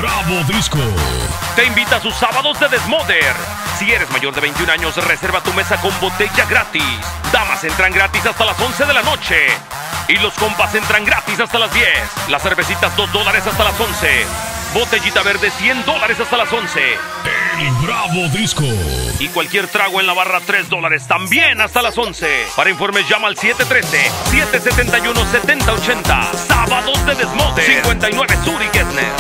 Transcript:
Bravo Disco te invita a sus sábados de Desmoder. Si eres mayor de 21 años, reserva tu mesa con botella gratis. Damas entran gratis hasta las 11 de la noche. Y los compas entran gratis hasta las 10. Las cervecitas $2 hasta las 11. Botellita verde $100 hasta las 11. El Bravo Disco. Y cualquier trago en la barra $3 también hasta las 11. Para informes llama al 713-771-7080. Sábados de Desmoder. 59 Sur y Gessner.